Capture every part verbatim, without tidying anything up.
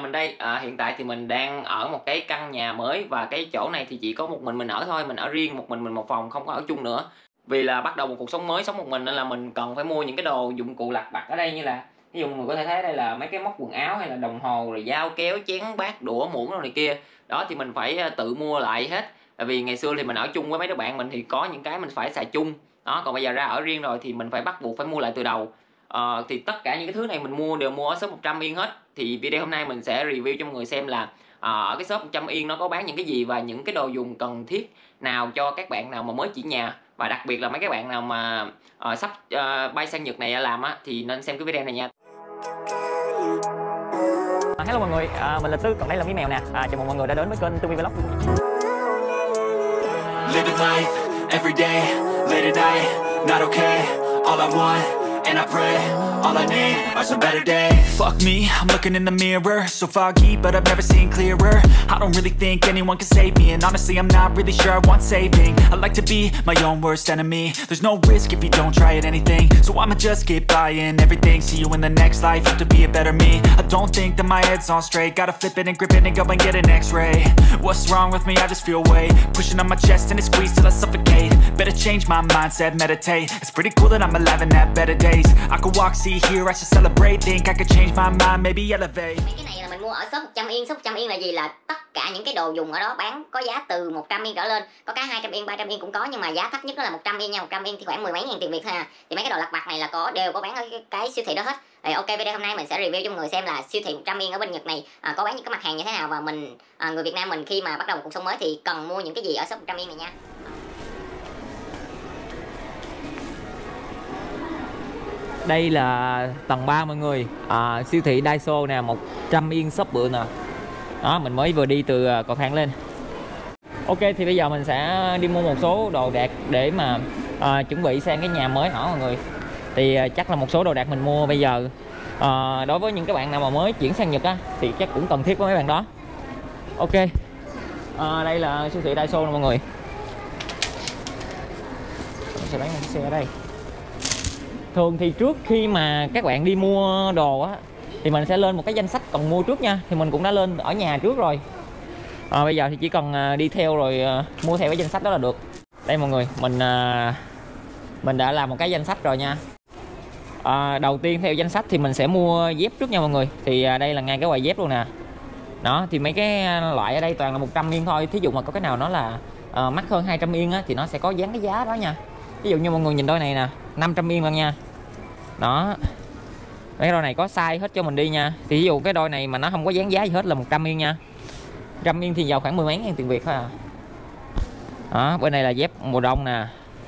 mình đây. À, hiện tại thì mình đang ở một cái căn nhà mới và cái chỗ này thì chỉ có một mình mình ở thôi, mình ở riêng một mình mình một phòng, không có ở chung nữa. Vì là bắt đầu một cuộc sống mới, sống một mình nên là mình cần phải mua những cái đồ dụng cụ lặt vặt ở đây, như là ví dụ mọi người có thể thấy đây là mấy cái móc quần áo hay là đồng hồ, rồi dao kéo, chén bát, đũa muỗng rồi này kia. Đó thì mình phải tự mua lại hết. Tại vì ngày xưa thì mình ở chung với mấy đứa bạn mình thì có những cái mình phải xài chung. Đó, còn bây giờ ra ở riêng rồi thì mình phải bắt buộc phải mua lại từ đầu. Ờ, thì tất cả những cái thứ này mình mua đều mua ở shop một trăm Yên hết. Thì video hôm nay mình sẽ review cho mọi người xem là ờ, ở cái shop một trăm Yên nó có bán những cái gì và những cái đồ dùng cần thiết nào cho các bạn nào mà mới chuyển nhà, và đặc biệt là mấy các bạn nào mà uh, sắp uh, bay sang Nhật này làm á thì nên xem cái video này nha. À, hello mọi người, à, mình là Tư, còn đây là Mỹ Mèo nè. À, chào mừng mọi người đã đến với kênh Tư Vlog. Living life every day, late at night, not okay. All I want and I pray, all I need are some better days. Fuck me, I'm looking in the mirror, so foggy, but I've never seen clearer. I don't really think anyone can save me, and honestly I'm not really sure I want saving. I like to be my own worst enemy. There's no risk if you don't try at anything, so I'ma just keep buying everything. See you in the next life, have to be a better me. I don't think that my head's on straight, gotta flip it and grip it and go and get an x-ray. What's wrong with me? I just feel weight pushing on my chest and it squeezes till I suffocate. Better change my mindset, meditate. It's pretty cool that I'm alive and have better days. I could walk, see, hear, I should celebrate. Think I could change my mind, maybe elevate. Mấy cái này là mình mua ở shop một trăm Yên. Shop một trăm Yên là gì? Là tất cả những cái đồ dùng ở đó bán có giá từ một trăm Yên trở lên. Có cái hai trăm Yên, ba trăm Yên cũng có, nhưng mà giá thấp nhất đó là một trăm Yên nha. một trăm Yên thì khoảng mười mấy ngàn tiền Việt thôi à. Thì mấy cái đồ lặt vặt này là có đều có bán ở cái, cái siêu thị đó hết. Rồi ok, video hôm nay mình sẽ review cho mọi người xem là siêu thị một trăm Yên ở bên Nhật này à, có bán những cái mặt hàng như thế nào, và mình à, người Việt Nam mình khi mà bắt đầu một cuộc sống mới thì cần mua những cái gì ở shop một trăm Yên này nha. Đây là tầng ba mọi người, à, siêu thị Daiso nè, một trăm Yên shop bự nè. Đó, mình mới vừa đi từ cầu thang lên. Ok, thì bây giờ mình sẽ đi mua một số đồ đạc để mà à, chuẩn bị sang cái nhà mới ở mọi người. Thì à, chắc là một số đồ đạc mình mua bây giờ à, đối với những các bạn nào mà mới chuyển sang Nhật á thì chắc cũng cần thiết với mấy bạn đó. Ok, à, đây là siêu thị Daiso nè mọi người. Mình sẽ bán một xe ở đây. Thường thì trước khi mà các bạn đi mua đồ á thì mình sẽ lên một cái danh sách cần mua trước nha. Thì mình cũng đã lên ở nhà trước rồi. À, bây giờ thì chỉ cần đi theo rồi uh, mua theo cái danh sách đó là được. Đây mọi người, mình uh, mình đã làm một cái danh sách rồi nha. À, đầu tiên theo danh sách thì mình sẽ mua dép trước nha mọi người. Thì uh, đây là ngay cái quầy dép luôn nè. Đó, thì mấy cái loại ở đây toàn là một trăm Yên thôi. Thí dụ mà có cái nào nó là uh, mắc hơn hai trăm Yên á thì nó sẽ có dán cái giá đó nha. Ví dụ như mọi người nhìn đôi này nè, năm trăm Yên lần nha. Đó, cái đôi này có size hết cho mình đi nha. Thì ví dụ cái đôi này mà nó không có dán giá gì hết là một trăm Yên nha. một trăm Yên thì vào khoảng mười mấy ngàn tiền Việt thôi à. Đó, bên này là dép mùa đông nè.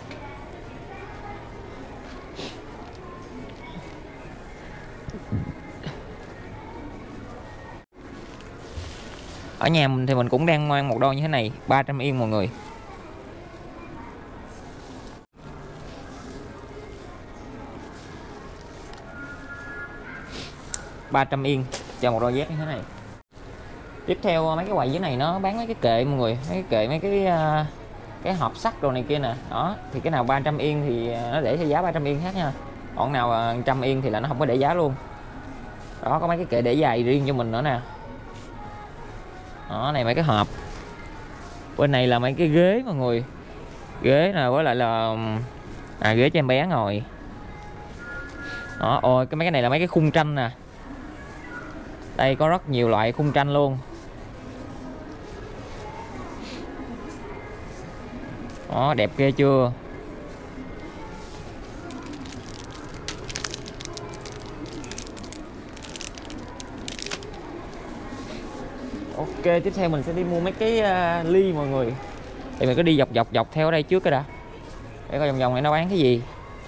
Ở nhà mình thì mình cũng đang mang một đôi như thế này, ba trăm Yên mọi người. ba trăm Yên cho một đôi dép như thế này. Tiếp theo mấy cái quầy dưới này nó bán mấy cái kệ mọi người, mấy cái kệ mấy cái uh, cái hộp sắt đồ này kia nè. Đó, thì cái nào ba trăm Yên thì nó để theo giá ba trăm Yên khác nha. Còn nào một trăm Yên thì là nó không có để giá luôn. Đó, có mấy cái kệ để giày riêng cho mình nữa nè. Đó, này mấy cái hộp. Bên này là mấy cái ghế mọi người. Ghế nè, với lại là à, ghế cho em bé ngồi. Đó, ôi cái mấy cái này là mấy cái khung tranh nè. Đây có rất nhiều loại khung tranh luôn. Đó, đẹp ghê chưa. Ok, tiếp theo mình sẽ đi mua mấy cái uh, ly mọi người. Thì mình cứ đi dọc dọc dọc theo ở đây trước cái đã, để coi vòng vòng này nó bán cái gì.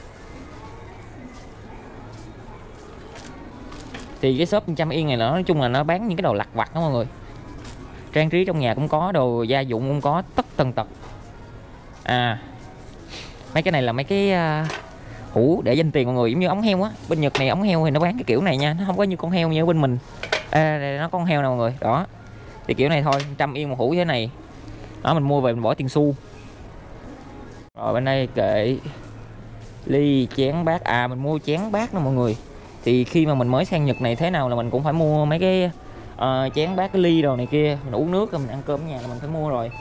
Thì cái shop một trăm Yên này là nói chung là nó bán những cái đồ lặt vặt đó mọi người. Trang trí trong nhà cũng có, đồ gia dụng cũng có, tất tần tật. À, mấy cái này là mấy cái uh, hũ để dành tiền mọi người, giống như ống heo á. Bên Nhật này ống heo thì nó bán cái kiểu này nha, nó không có như con heo như ở bên mình. À, đây nó con heo nè mọi người. Đó, thì kiểu này thôi, một trăm Yên một hũ như thế này. Đó, mình mua về mình bỏ tiền xu. Rồi bên đây kệ ly chén bát. À, mình mua chén bát nè mọi người. Thì khi mà mình mới sang Nhật này thế nào là mình cũng phải mua mấy cái uh, chén bát, cái ly đồ này kia, mình uống nước, mình ăn cơm ở nhà là mình phải mua rồi.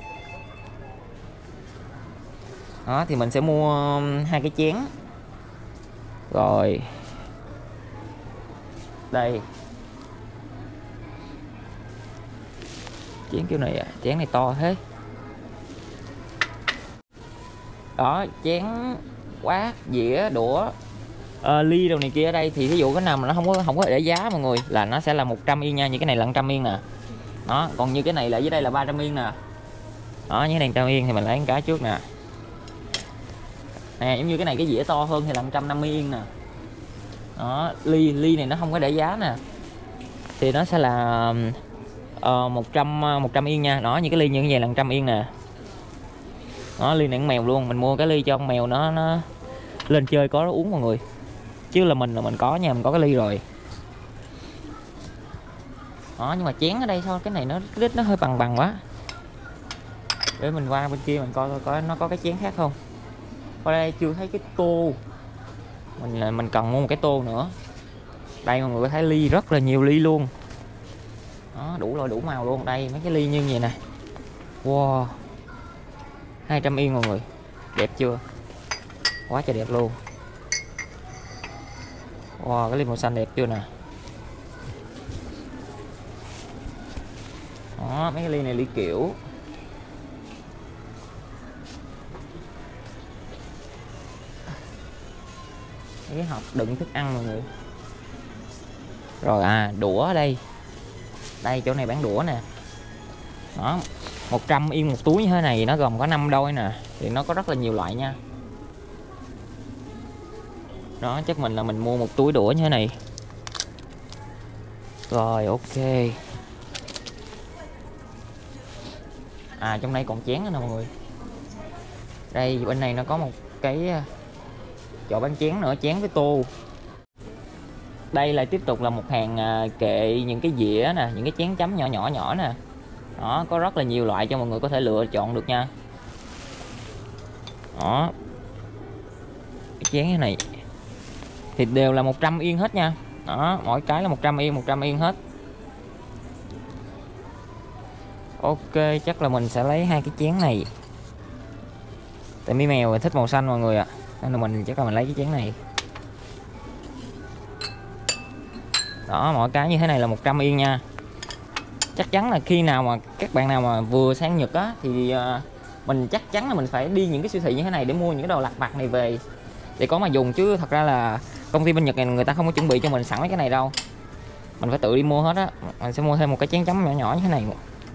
Đó thì mình sẽ mua hai cái chén. Rồi đây, chén kiểu này à, chén này to thế. Đó, chén bát, dĩa, đũa, à, ly đồ này kia ở đây thì ví dụ cái nào mà nó không có không có để giá mọi người là nó sẽ là một trăm yên nha, như cái này là một trăm yên nè. Đó, còn như cái này là dưới đây là ba trăm yên nè. Đó, như cái này một trăm yên thì mình lấy cái trước nè. Nè, giống như cái này cái dĩa to hơn thì là một trăm năm mươi yên nè. Đó, ly ly này nó không có để giá nè. Thì nó sẽ là uh, một trăm một trăm yên nha. Đó, như cái ly như vậy là một trăm yên nè. Đó, ly này con mèo luôn, mình mua cái ly cho con mèo nó nó lên chơi có nó uống mọi người. Chứ là mình là mình có nha, mình có cái ly rồi. Đó, nhưng mà chén ở đây thôi, cái này nó cái đít nó hơi bằng bằng quá. Để mình qua bên kia mình coi coi có nó có cái chén khác không. Ở đây chưa thấy cái tô. Mình mình cần mua một cái tô nữa. Đây mọi người có thấy ly rất là nhiều ly luôn. Đó, đủ loại đủ màu luôn. Đây mấy cái ly như vậy nè. Wow, hai trăm yên mọi người. Đẹp chưa? Quá trời đẹp luôn. Wow, cái ly màu xanh đẹp chưa nè. Đó, mấy cái ly này ly kiểu. Cái hộp đựng thức ăn mọi người. Rồi à, đũa ở đây. Đây chỗ này bán đũa nè. Đó, một trăm yên một túi như thế này nó gồm có năm đôi nè. Thì nó có rất là nhiều loại nha. Đó, chắc mình là mình mua một túi đũa như thế này. Rồi ok. À, trong đây còn chén nữa nè mọi người. Đây bên này nó có một cái chỗ bán chén nữa, chén với tô. Đây là tiếp tục là một hàng kệ những cái dĩa nè, những cái chén chấm nhỏ nhỏ nhỏ nè. Đó, có rất là nhiều loại cho mọi người có thể lựa chọn được nha. Đó, cái chén như này thì đều là một trăm yên hết nha. Đó, mỗi cái là một trăm yên, một trăm yên hết. Ok, chắc là mình sẽ lấy hai cái chén này. Tại mấy mèo thích màu xanh mọi người ạ. À. Nên là mình chắc là mình lấy cái chén này. Đó, mỗi cái như thế này là một trăm yên nha. Chắc chắn là khi nào mà các bạn nào mà vừa sang Nhật á thì uh, mình chắc chắn là mình phải đi những cái siêu thị như thế này để mua những cái đồ lặt vặt này về để có mà dùng, chứ thật ra là công ty bên Nhật này người ta không có chuẩn bị cho mình sẵn mấy cái này đâu. Mình phải tự đi mua hết á. Mình sẽ mua thêm một cái chén chấm nhỏ nhỏ như thế này.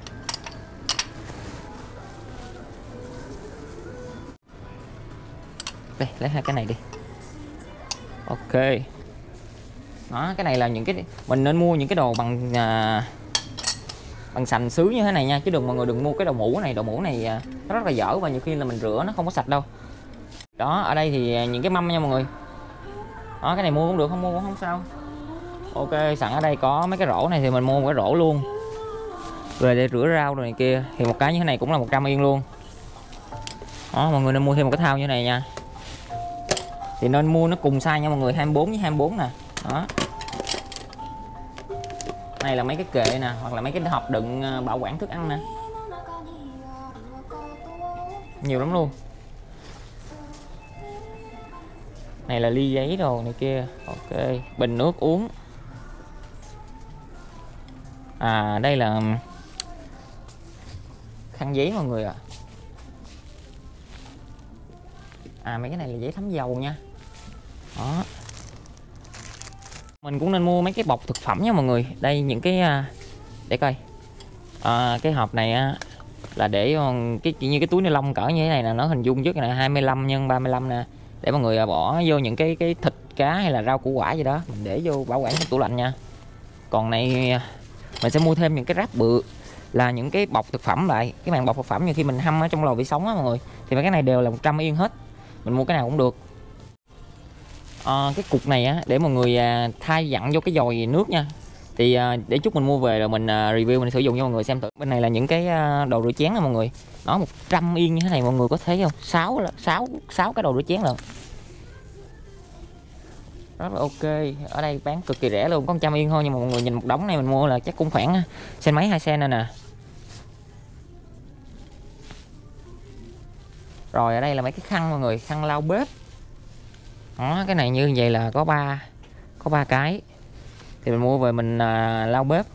Đây, lấy hai cái này đi. Ok. Đó, cái này là những cái mình nên mua những cái đồ bằng à, bằng sành sứ như thế này nha, chứ đừng mọi người đừng mua cái đồ mũ này, đồ mũ này à, nó rất là dở và nhiều khi là mình rửa nó không có sạch đâu. Đó, ở đây thì những cái mâm nha mọi người. Đó, cái này mua cũng được, không mua cũng không sao. Ok, sẵn ở đây có mấy cái rổ này thì mình mua một cái rổ luôn. Rồi để rửa rau rồi này kia thì một cái như thế này cũng là một trăm yên luôn. Đó, mọi người nên mua thêm một cái thau như thế này nha. Thì nên mua nó cùng size nha mọi người, hai mươi bốn với hai mươi bốn nè. Đó. Này là mấy cái kệ nè, hoặc là mấy cái hộp đựng bảo quản thức ăn nè. Nhiều lắm luôn. Này là ly giấy đồ này kia. Ok, bình nước uống. À, đây là khăn giấy mọi người ạ. À. à mấy cái này là giấy thấm dầu nha. Đó. Mình cũng nên mua mấy cái bọc thực phẩm nha mọi người. Đây những cái để coi. À, cái hộp này á là để cái như cái túi ni lông cỡ như thế này là nó hình dung trước này hai mươi lăm nhân ba mươi lăm nè, để mọi người bỏ vô những cái cái thịt cá hay là rau củ quả gì đó mình để vô bảo quản trong tủ lạnh nha. Còn này mình sẽ mua thêm những cái ráp bự là những cái bọc thực phẩm lại, cái màng bọc thực phẩm như khi mình hâm ở trong lò vi sóng á mọi người, thì mấy cái này đều là một trăm yên hết, mình mua cái nào cũng được. À, cái cục này á để mọi người à, thay dặn vô cái dòi nước nha, thì à, để chút mình mua về rồi mình à, review mình sử dụng cho mọi người xem thử. Bên này là những cái à, đồ rửa chén nè mọi người, nó một trăm yên như thế này mọi người có thấy không, sáu sáu sáu cái đồ rửa chén rồi. rất là ok. Ở đây bán cực kỳ rẻ luôn, có một trăm yên thôi, nhưng mà mọi người nhìn một đống này mình mua là chắc cũng khoảng sen mấy hai sen này nè. Rồi ở đây là mấy cái khăn mọi người, khăn lau bếp. Đó, cái này như vậy là có ba có ba cái. Thì mình mua về mình à, lau bếp.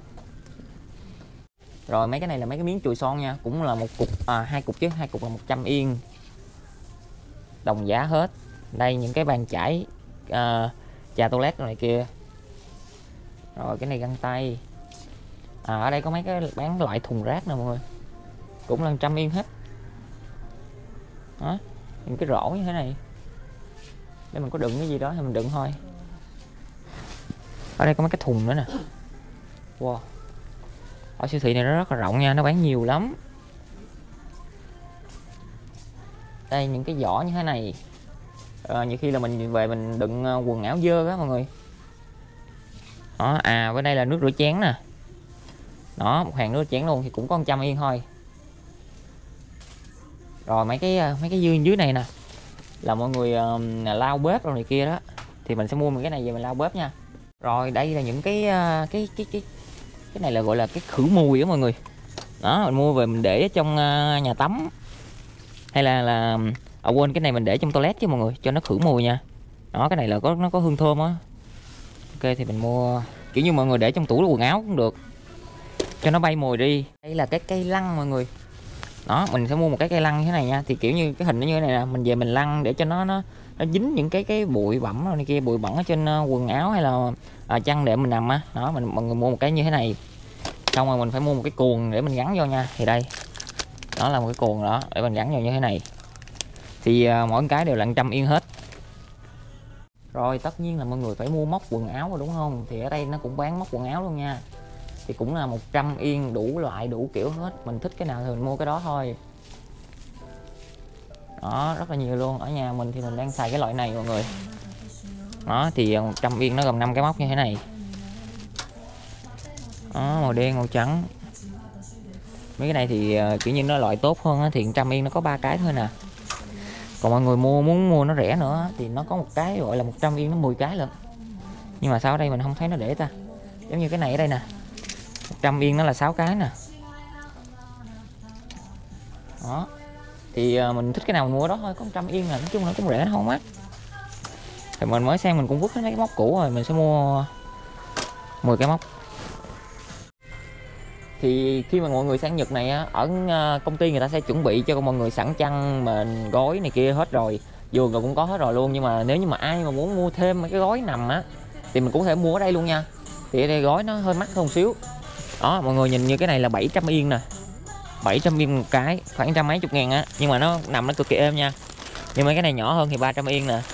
Rồi mấy cái này là mấy cái miếng chùi son nha, cũng là một cục à, hai cục chứ, hai cục là một trăm yên. Đồng giá hết. Đây những cái bàn chải à, chà toilet này kia. Rồi cái này găng tay. À, ở đây có mấy cái bán loại thùng rác nè mọi người, cũng là một trăm yên hết. Đó, những cái rổ như thế này để mình có đựng cái gì đó thì mình đựng thôi. Ở đây có mấy cái thùng nữa nè. Wow, ở siêu thị này nó rất là rộng nha, nó bán nhiều lắm. Đây những cái giỏ như thế này, à, nhiều khi là mình về mình đựng quần áo dơ á mọi người. Đó, à bên đây là nước rửa chén nè. Đó, một hàng nước rửa chén luôn thì cũng có một trăm yên thôi. Rồi mấy cái mấy cái dư dưới này nè là mọi người uh, lau bếp rồi này kia đó, thì mình sẽ mua mấy cái này về mình lau bếp nha. Rồi đây là những cái uh, cái cái cái cái này là gọi là cái khử mùi đó mọi người. Đó, mình mua về mình để trong uh, nhà tắm, hay là là à, quên, cái này mình để trong toilet chứ mọi người, cho nó khử mùi nha. Đó, cái này là có nó có hương thơm á. Ok thì mình mua kiểu như mọi người để trong tủ quần áo cũng được, cho nó bay mùi đi. Đây là cái cây lăn mọi người. Đó, mình sẽ mua một cái cây lăn như thế này nha, thì kiểu như cái hình nó như thế này nè, mình về mình lăn để cho nó nó nó dính những cái cái bụi bẩn rồi này kia, bụi bẩn ở trên uh, quần áo hay là à, chăn để mình nằm á. Đó, mình mọi người mua một cái như thế này, xong rồi mình phải mua một cái cuồng để mình gắn vô nha. Thì đây, đó là một cái cuồng đó để mình gắn vô như thế này, thì uh, mỗi cái đều là một trăm yên hết. Rồi tất nhiên là mọi người phải mua móc quần áo rồi đúng không, thì ở đây nó cũng bán móc quần áo luôn nha, thì cũng là một trăm yên, đủ loại đủ kiểu hết, mình thích cái nào thì mình mua cái đó thôi. Đó, rất là nhiều luôn. Ở nhà mình thì mình đang xài cái loại này mọi người. Đó, thì một trăm yên nó gồm năm cái móc như thế này. Đó, màu đen màu trắng. Mấy cái này thì kiểu như nó loại tốt hơn á, thì một trăm yên nó có ba cái thôi nè. Còn mọi người mua muốn mua nó rẻ nữa thì nó có một cái gọi là một trăm yên nó mười cái lận. Nhưng mà sao ở đây mình không thấy nó để ta. Giống như cái này ở đây nè, một trăm yên nó là sáu cái nè. Đó, thì mình thích cái nào mình mua đó thôi, có một trăm yên là nói chung là cũng rẻ, không mắc. Thì mình mới sang mình cũng vứt hết mấy cái móc cũ rồi, mình sẽ mua mười cái móc. Thì khi mà mọi người sang Nhật này á, ở công ty người ta sẽ chuẩn bị cho mọi người sẵn chăn mền gối này kia hết rồi, giường rồi cũng có hết rồi luôn. Nhưng mà nếu như mà ai mà muốn mua thêm mấy cái gối nằm á thì mình cũng có thể mua ở đây luôn nha. Thì ở đây gói nó hơi mắc hơn xíu. Đó, mọi người nhìn như cái này là bảy trăm yên nè, bảy trăm yên một cái, khoảng trăm mấy chục ngàn á, nhưng mà nó nằm nó cực kỳ êm nha. Nhưng mấy cái này nhỏ hơn thì ba trăm yên nè.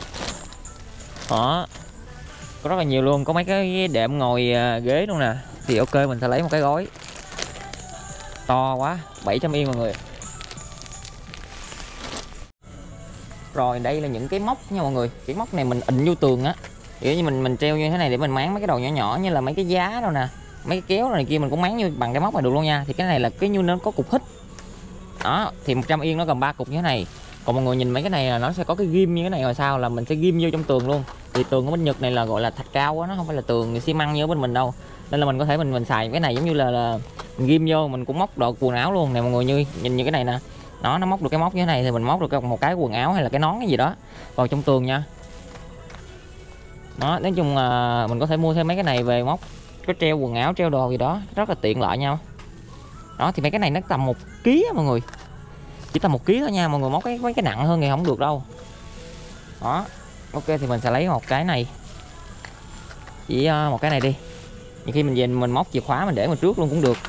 Đó, có rất là nhiều luôn, có mấy cái đệm ngồi ghế luôn nè. Thì ok mình sẽ lấy một cái gói to quá, bảy trăm yên mọi người. Rồi đây là những cái móc nha mọi người. Cái móc này mình ịnh vô tường á, kiểu như mình mình treo như thế này để mình máng mấy cái đầu nhỏ nhỏ như là mấy cái giá đâu nè, mấy cái kéo này kia mình cũng máng như bằng cái móc này được luôn nha. Thì cái này là cái như nó có cục hít. Đó, thì một trăm yên nó gồm ba cục như thế này. Còn mọi người nhìn mấy cái này là nó sẽ có cái ghim như thế này, rồi sao là mình sẽ ghim vô trong tường luôn. Thì tường ở bên Nhật này là gọi là thạch cao á, nó không phải là tường xi măng như ở bên mình đâu, nên là mình có thể mình mình xài cái này giống như là, là mình ghim vô, mình cũng móc được quần áo luôn nè mọi người. Như nhìn như cái này nè, nó nó móc được cái móc như thế này thì mình móc được một cái quần áo hay là cái nón cái gì đó vào trong tường nha. Đó, nói chung là mình có thể mua thêm mấy cái này về móc, có treo quần áo treo đồ gì đó rất là tiện lợi nhau. Đó, thì mấy cái này nó tầm một ký mọi người, chỉ tầm một ký thôi nha mọi người. Móc cái mấy cái nặng hơn thì không được đâu. Đó, ok thì mình sẽ lấy một cái này, chỉ một cái này đi. Nhiều khi mình về mình móc chìa khóa mình để mình trước luôn cũng được.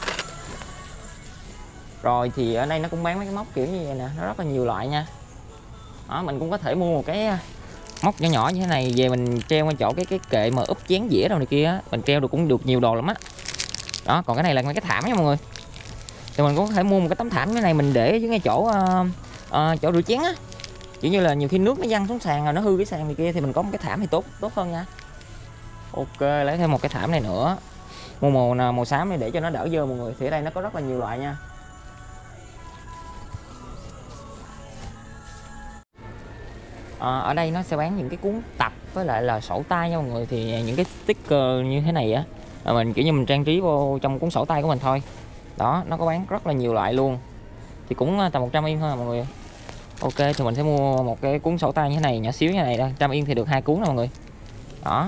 Rồi thì ở đây nó cũng bán mấy cái móc kiểu như vậy nè, nó rất là nhiều loại nha. Đó, mình cũng có thể mua một cái móc nhỏ nhỏ như thế này về mình treo qua chỗ cái cái kệ mà úp chén dĩa đâu này kia á, mình treo được cũng được nhiều đồ lắm á. Đó, còn cái này là mấy cái thảm nha mọi người. Thì mình cũng có thể mua một cái tấm thảm như thế này mình để dưới ngay chỗ uh, uh, chỗ rửa chén á, kiểu như là nhiều khi nước nó văng xuống sàn rồi nó hư cái sàn này kia thì mình có một cái thảm thì tốt tốt hơn nha. Ok, lấy thêm một cái thảm này nữa, mua màu màu xám này để cho nó đỡ dơ mọi người. Thì ở đây nó có rất là nhiều loại nha. À, ở đây nó sẽ bán những cái cuốn tập với lại là sổ tay nha mọi người. Thì những cái sticker như thế này á, à, mình kiểu như mình trang trí vô trong cuốn sổ tay của mình thôi. Đó, nó có bán rất là nhiều loại luôn. Thì cũng tầm một trăm yên thôi à, mọi người. Ok, thì mình sẽ mua một cái cuốn sổ tay như thế này, nhỏ xíu như này đây, trăm yên thì được hai cuốn nè mọi người. Đó.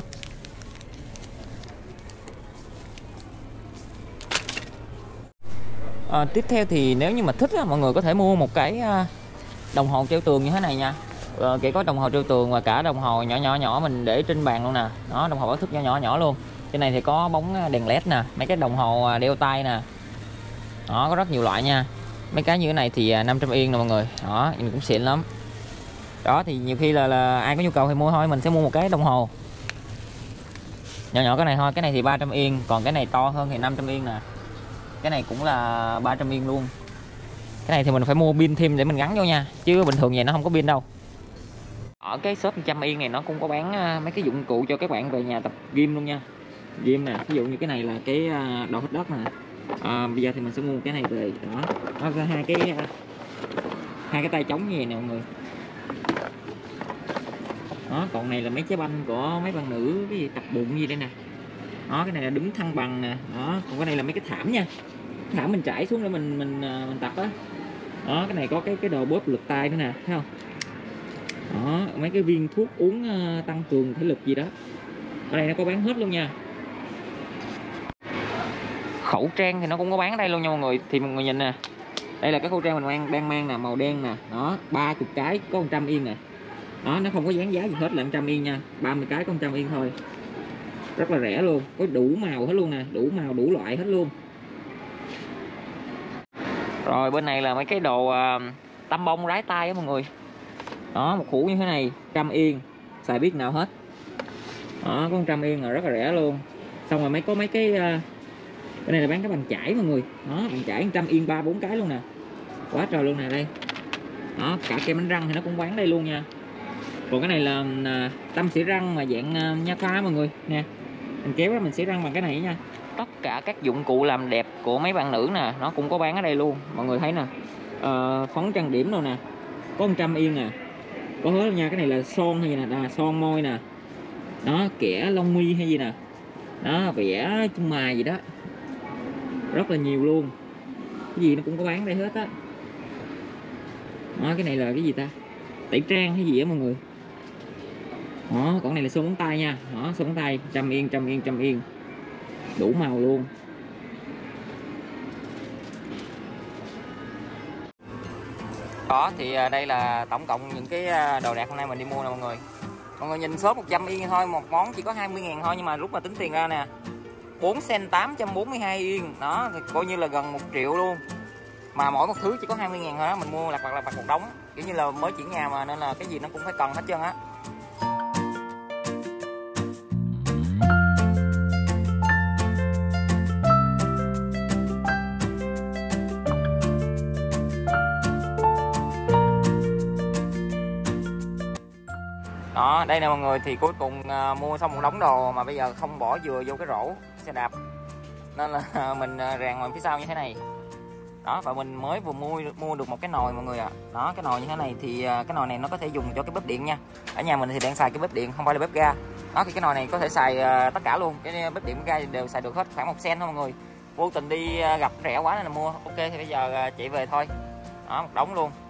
À, tiếp theo thì nếu như mà thích á, mọi người có thể mua một cái đồng hồ treo tường như thế này nha. Ờ, chỉ có đồng hồ treo tường và cả đồng hồ nhỏ nhỏ nhỏ mình để trên bàn luôn nè. Đó, đồng hồ báo thức nhỏ nhỏ nhỏ luôn. Trên này thì có bóng đèn led nè, mấy cái đồng hồ đeo tay nè. Đó, có rất nhiều loại nha. Mấy cái như thế này thì năm trăm yên nè mọi người. Đó, nhìn cũng xịn lắm. Đó thì nhiều khi là, là ai có nhu cầu thì mua thôi, mình sẽ mua một cái đồng hồ nhỏ nhỏ cái này thôi. Cái này thì ba trăm yên, còn cái này to hơn thì năm trăm yên nè. Cái này cũng là ba trăm yên luôn. Cái này thì mình phải mua pin thêm để mình gắn vô nha, chứ bình thường vậy nó không có pin đâu. Ở cái shop một trăm yên này nó cũng có bán mấy cái dụng cụ cho các bạn về nhà tập gym luôn nha. Gym nè, ví dụ như cái này là cái đầu hít đất nè. À, bây giờ thì mình sẽ mua cái này về. Đó, nó ra hai cái hai cái tay chống như vậy nè mọi người. Đó, còn này là mấy trái banh của mấy bạn nữ, cái gì tập bụng gì đây nè. Đó, cái này là đứng thăng bằng nè. Đó, còn cái này là mấy cái thảm nha, thảm mình trải xuống để mình mình mình tập á. Đó, cái này có cái cái đồ bóp lực tay nữa nè, thấy không? Đó, mấy cái viên thuốc uống uh, tăng cường thể lực gì đó. Ở đây nó có bán hết luôn nha. Khẩu trang thì nó cũng có bán ở đây luôn nha mọi người. Thì mọi người nhìn nè, đây là cái khẩu trang mình mang đang mang nè, màu đen nè. Đó, ba mươi cái có một trăm yên nè. Đó, nó không có dán giá gì hết, là một trăm yên nha. ba mươi cái có một trăm yên thôi. Rất là rẻ luôn, có đủ màu hết luôn nè, đủ màu đủ loại hết luôn. Rồi bên này là mấy cái đồ uh, tăm bông rái tay á mọi người. Đó, một hũ như thế này trăm yên, xài biết nào hết. Đó, có một trăm yên là rất là rẻ luôn. Xong rồi mấy có mấy cái uh, bên này là bán cái bàn chải mọi người. Đó, bàn chải một trăm yên ba bốn cái luôn nè, quá trời luôn nè. Đây đó, cả kem đánh răng thì nó cũng bán đây luôn nha. Còn cái này là uh, tăm xỉa răng mà dạng uh, nha khoa mọi người nè. Mình kéo ra mình xỉa răng bằng cái này nha. Tất cả các dụng cụ làm đẹp của mấy bạn nữ nè, nó cũng có bán ở đây luôn. Mọi người thấy nè, uh, phấn trang điểm đâu nè, có một trăm yên nè, có hết nha. Cái này là son hay gì nè, à, son môi nè. Đó, kẻ lông mi hay gì nè. Đó, vẽ chân mày gì đó, rất là nhiều luôn. Cái gì nó cũng có bán đây hết á. Đó, cái này là cái gì ta, tẩy trang hay gì á mọi người. Đó, còn này là sơn móng tay nha. Đó, sơn móng tay trăm yên, trăm yên, trăm yên, đủ màu luôn. Đó thì đây là tổng cộng những cái đồ đạc hôm nay mình đi mua nè mọi người. Mọi người nhìn số một trăm yên thôi, một món chỉ có hai mươi ngàn thôi, nhưng mà lúc mà tính tiền ra nè, bốn sen tám trăm bốn mươi hai yên. Đó thì coi như là gần một triệu luôn. Mà mỗi một thứ chỉ có hai mươi ngàn thôi đó, mình mua lặt vặt lặt vặt một đống. Kiểu như là mới chuyển nhà mà, nên là cái gì nó cũng phải cần hết trơn á. Đó, đây nè mọi người, thì cuối cùng uh, mua xong một đống đồ mà bây giờ không bỏ vừa vô cái rổ xe đạp, nên là uh, mình uh, ràng ngoài phía sau như thế này. Đó, và mình mới vừa mua mua được một cái nồi mọi người ạ. À. Đó, cái nồi như thế này thì uh, cái nồi này nó có thể dùng cho cái bếp điện nha. Ở nhà mình thì đang xài cái bếp điện, không phải là bếp ga. Đó, thì cái nồi này có thể xài uh, tất cả luôn, cái bếp điện, bếp ga đều xài được hết, khoảng một sen thôi mọi người. Vô tình đi uh, gặp rẻ quá nên là mua. Ok thì bây giờ uh, chị về thôi. Đó, một đống luôn.